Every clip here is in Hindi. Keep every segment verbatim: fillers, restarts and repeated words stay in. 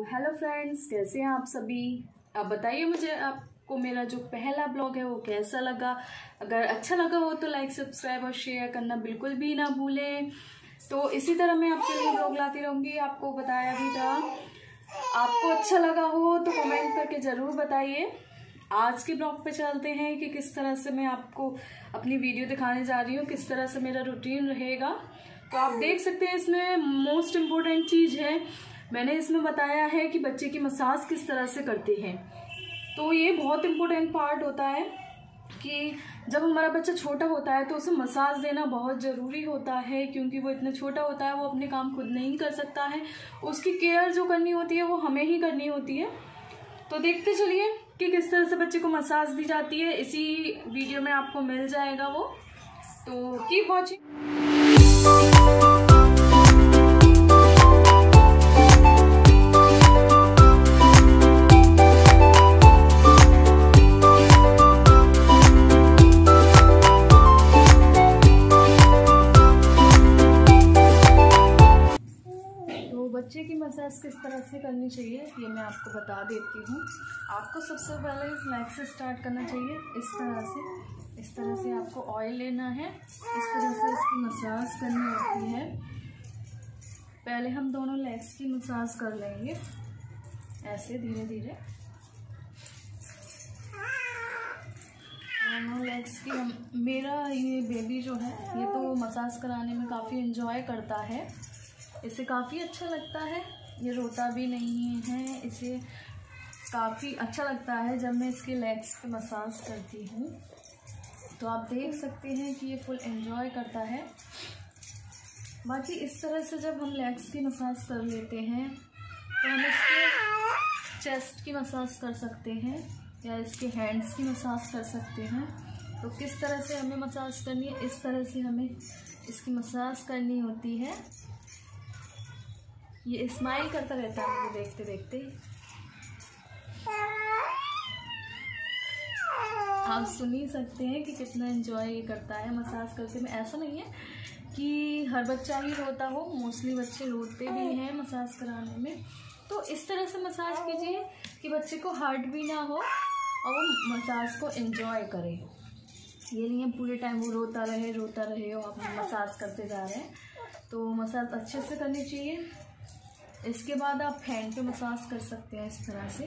हेलो फ्रेंड्स, कैसे हैं आप सभी। अब बताइए मुझे आपको मेरा जो पहला ब्लॉग है वो कैसा लगा। अगर अच्छा लगा हो तो लाइक, सब्सक्राइब और शेयर करना बिल्कुल भी ना भूलें। तो इसी तरह मैं आपके लिए ब्लॉग लाती रहूँगी। आपको बताया भी था, आपको अच्छा लगा हो तो कमेंट करके ज़रूर बताइए। आज के ब्लॉग पे चलते हैं कि किस तरह से मैं आपको अपनी वीडियो दिखाने जा रही हूँ, किस तरह से मेरा रूटीन रहेगा। तो आप देख सकते हैं, इसमें मोस्ट इम्पोर्टेंट चीज़ है, मैंने इसमें बताया है कि बच्चे की मसाज किस तरह से करते हैं। तो ये बहुत इम्पोर्टेंट पार्ट होता है कि जब हमारा बच्चा छोटा होता है तो उसे मसाज देना बहुत ज़रूरी होता है, क्योंकि वो इतना छोटा होता है, वो अपने काम खुद नहीं कर सकता है। उसकी केयर जो करनी होती है वो हमें ही करनी होती है। तो देखते चलिए कि किस तरह से बच्चे को मसाज दी जाती है। इसी वीडियो में आपको मिल जाएगा वो, तो कीप वॉचिंग। बच्चे की मसाज किस तरह से करनी चाहिए ये मैं आपको बता देती हूँ। आपको सबसे पहले नेक से स्टार्ट करना चाहिए। इस तरह से इस तरह से आपको ऑयल लेना है, इस तरह से इसकी मसाज करनी होती है। पहले हम दोनों लेग्स की मसाज कर लेंगे, ऐसे धीरे धीरे दोनों लेग्स की। हम मेरा ये बेबी जो है ये तो मसाज कराने में काफ़ी एंजॉय करता है, इसे काफ़ी अच्छा लगता है, ये रोता भी नहीं है। इसे काफ़ी अच्छा लगता है जब मैं इसके लेग्स पे मसाज करती हूँ। तो आप देख सकते हैं कि ये फुल एंजॉय करता है। बाकी इस तरह से जब हम लेग्स की मसाज कर लेते हैं तो हम इसके चेस्ट की मसाज कर सकते हैं या इसके हैंड्स की मसाज कर सकते हैं। तो किस तरह से हमें मसाज करनी है, इस तरह से हमें इसकी मसाज करनी होती है। ये स्माइल करता रहता है मुझे देखते देखते। आप सुन ही सकते हैं कि कितना एंजॉय ये करता है मसाज करके में। ऐसा नहीं है कि हर बच्चा ही रोता हो, मोस्टली बच्चे रोते भी हैं मसाज कराने में। तो इस तरह से मसाज कीजिए कि बच्चे को हर्ट भी ना हो और वो मसाज को एंजॉय करे। ये नहीं है पूरे टाइम वो रोता रहे रोता रहे और आप मसाज करते जा रहे हैं। तो मसाज अच्छे से करनी चाहिए। इसके बाद आप हैंड पे मसाज कर सकते हैं इस तरह से।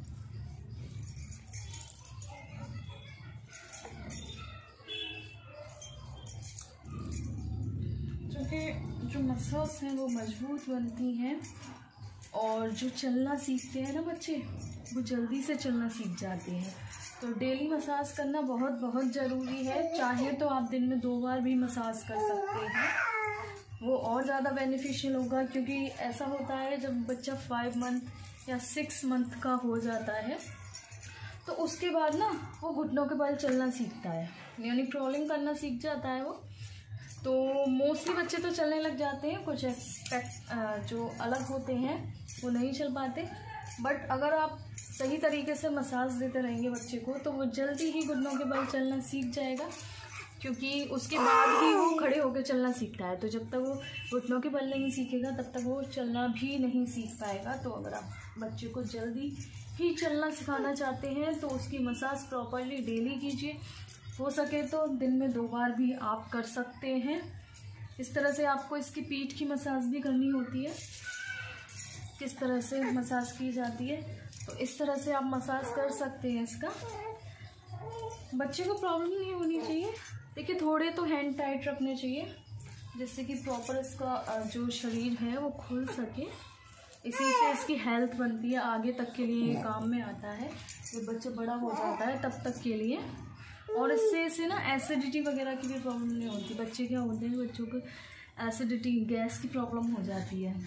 क्योंकि जो मसल्स हैं वो मजबूत बनती हैं और जो चलना सीखते हैं ना बच्चे, वो जल्दी से चलना सीख जाते हैं। तो डेली मसाज करना बहुत बहुत ज़रूरी है। चाहे तो आप दिन में दो बार भी मसाज कर सकते हैं, वो और ज़्यादा बेनिफिशियल होगा। क्योंकि ऐसा होता है जब बच्चा फाइव मंथ या सिक्स मंथ का हो जाता है तो उसके बाद ना वो घुटनों के बल चलना सीखता है, यानी क्रॉलिंग करना सीख जाता है वो। तो मोस्टली बच्चे तो चलने लग जाते हैं, कुछ एक्सपेक्ट जो अलग होते हैं वो नहीं चल पाते। बट अगर आप सही तरीके से मसाज देते रहेंगे बच्चे को तो वो जल्दी ही घुटनों के बल चलना सीख जाएगा, क्योंकि उसके बाद ही वो खड़े होकर चलना सीखता है। तो जब तक वो घुटनों के बल नहीं सीखेगा तब तक वो चलना भी नहीं सीख पाएगा। तो अगर आप बच्चे को जल्दी ही चलना सिखाना चाहते हैं तो उसकी मसाज प्रॉपरली डेली कीजिए। हो सके तो दिन में दो बार भी आप कर सकते हैं। इस तरह से आपको इसकी पीठ की मसाज भी करनी होती है। किस तरह से मसाज की जाती है, तो इस तरह से आप मसाज कर सकते हैं इसका। बच्चे को प्रॉब्लम नहीं होनी चाहिए। देखिए, थोड़े तो हैंड टाइट रखने चाहिए जिससे कि प्रॉपर इसका जो शरीर है वो खुल सके। इसी से इसकी हेल्थ बनती है, आगे तक के लिए ये काम में आता है। जब बच्चा बड़ा हो जाता है तब तक के लिए। और इससे इसे ना एसिडिटी वगैरह की भी प्रॉब्लम नहीं होती। बच्चे क्या होते हैं, बच्चों को एसिडिटी, गैस की प्रॉब्लम हो जाती है,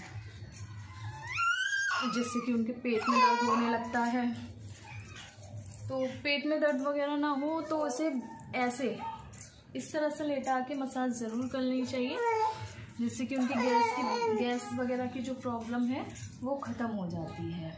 जिससे कि उनके पेट में दर्द होने लगता है। तो पेट में दर्द वगैरह ना हो तो उसे ऐसे इस तरह से लेटा के मसाज ज़रूर कर लेनी चाहिए, जिससे कि उनकी गैस की गैस वगैरह की जो प्रॉब्लम है वो ख़त्म हो जाती है।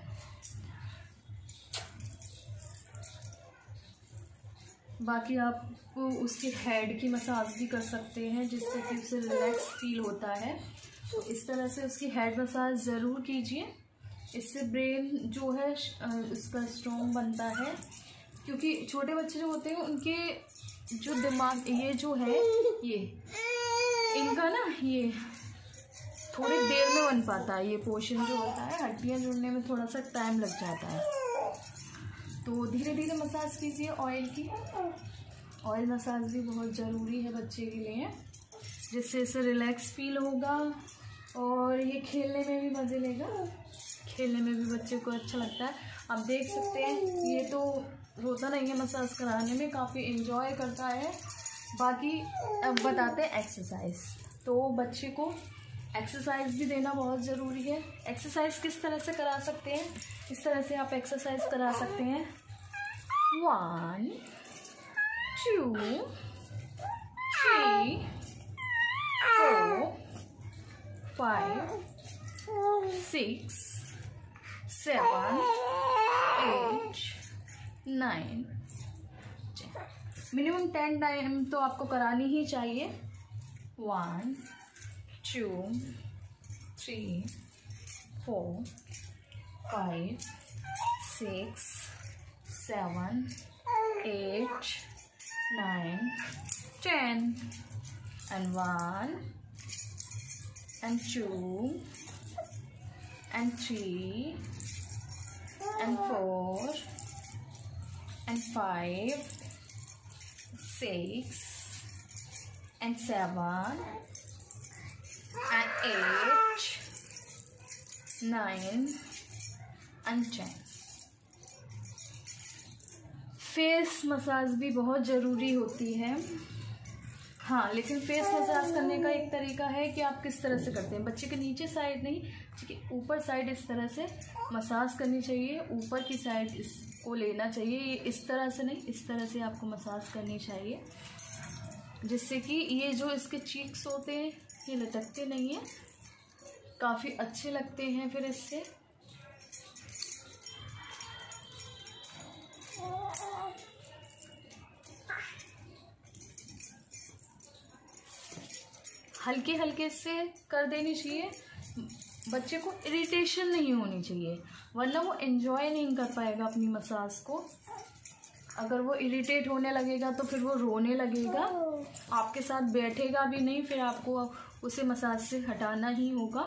बाकी आप उसके हेड की मसाज भी कर सकते हैं, जिससे कि उसे रिलैक्स फील होता है। तो इस तरह से उसकी हेड मसाज ज़रूर कीजिए। इससे ब्रेन जो है इसका स्ट्रॉन्ग बनता है, क्योंकि छोटे बच्चे जो होते हैं उनके जो दिमाग ये जो है ये इनका ना ये थोड़ी देर में बन पाता है। ये पोर्शन जो होता है हड्डियाँ जुड़ने में थोड़ा सा टाइम लग जाता है। तो धीरे धीरे मसाज कीजिए ऑयल की। ऑयल मसाज भी बहुत ज़रूरी है बच्चे के लिए, जिससे इसे रिलैक्स फील होगा और ये खेलने में भी मज़े लेगा। खेलने में भी बच्चे को अच्छा लगता है। आप देख सकते हैं ये तो रोता नहीं है मसाज कराने में, काफ़ी इन्जॉय करता है। बाकी अब बताते हैं एक्सरसाइज। तो बच्चे को एक्सरसाइज भी देना बहुत ज़रूरी है। एक्सरसाइज किस तरह से करा सकते हैं, इस तरह से आप एक्सरसाइज करा सकते हैं। One two three four five six seven eight nine minimum ten time तो आपको करानी ही चाहिए। One two three four five six seven eight nine ten and one and two and three and four and five six and seven and eight nine and ten। Face massage भी बहुत ज़रूरी होती है। हाँ, लेकिन फेस मसाज करने का एक तरीका है कि आप किस तरह से करते हैं। बच्चे के नीचे साइड नहीं, बच्चे के ऊपर साइड इस तरह से मसाज करनी चाहिए। ऊपर की साइड इसको लेना चाहिए, ये इस तरह से नहीं, इस तरह से आपको मसाज करनी चाहिए, जिससे कि ये जो इसके चीक्स होते हैं ये लटकते नहीं हैं, काफ़ी अच्छे लगते हैं फिर इससे। हल्के हल्के से कर देनी चाहिए, बच्चे को इरिटेशन नहीं होनी चाहिए, वरना वो एंजॉय नहीं कर पाएगा अपनी मसाज को। अगर वो इरिटेट होने लगेगा तो फिर वो रोने लगेगा, आपके साथ बैठेगा भी नहीं, फिर आपको उसे मसाज से हटाना ही होगा।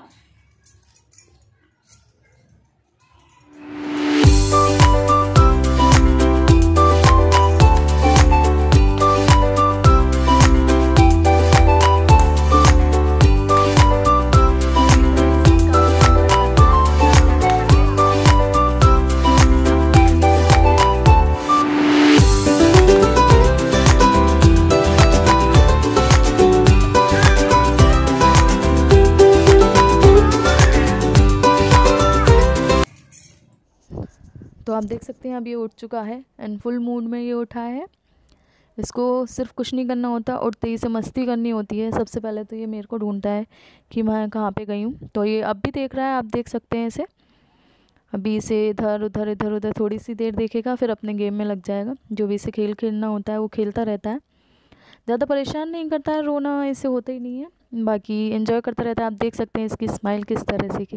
तो आप देख सकते हैं अब ये उठ चुका है एंड फुल मूड में ये उठा है। इसको सिर्फ कुछ नहीं करना होता, उठते ही से मस्ती करनी होती है। सबसे पहले तो ये मेरे को ढूंढता है कि मैं कहाँ पे गई हूँ, तो ये अब भी देख रहा है, आप देख सकते हैं इसे। अभी इसे इधर उधर इधर उधर थोड़ी सी देर देखेगा, फिर अपने गेम में लग जाएगा। जो भी इसे खेल खेलना होता है वो खेलता रहता है, ज़्यादा परेशान नहीं करता है, रोना इसे होता ही नहीं है, बाकी एंजॉय करता रहता है। आप देख सकते हैं इसकी स्माइल किस तरह से की।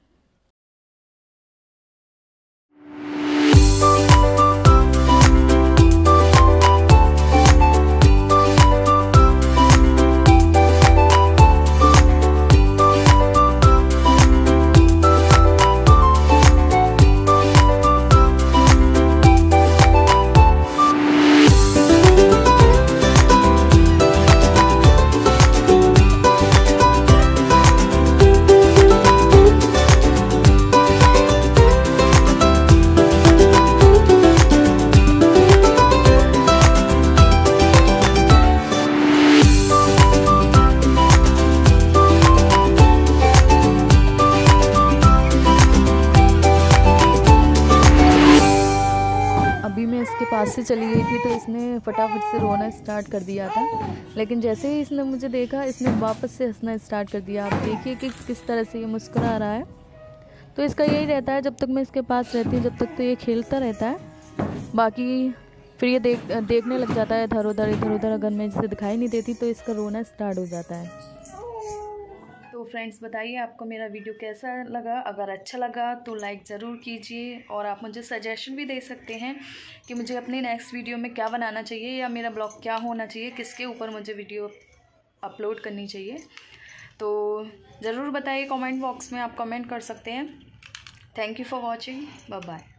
पास से चली गई थी तो इसने फटाफट से रोना स्टार्ट कर दिया था, लेकिन जैसे ही इसने मुझे देखा इसने वापस से हंसना स्टार्ट कर दिया। आप देखिए कि किस तरह से ये मुस्कुरा रहा है। तो इसका यही रहता है, जब तक मैं इसके पास रहती हूँ जब तक तो ये खेलता रहता है, बाकी फिर ये देख देखने लग जाता है इधर उधर इधर उधर। अगर मैं जिसे दिखाई नहीं देती तो इसका रोना स्टार्ट हो जाता है। तो फ्रेंड्स बताइए आपको मेरा वीडियो कैसा लगा। अगर अच्छा लगा तो लाइक ज़रूर कीजिए और आप मुझे सजेशन भी दे सकते हैं कि मुझे अपने नेक्स्ट वीडियो में क्या बनाना चाहिए या मेरा ब्लॉग क्या होना चाहिए, किसके ऊपर मुझे वीडियो अपलोड करनी चाहिए। तो ज़रूर बताइए, कमेंट बॉक्स में आप कमेंट कर सकते हैं। Thank you for watching, bye bye.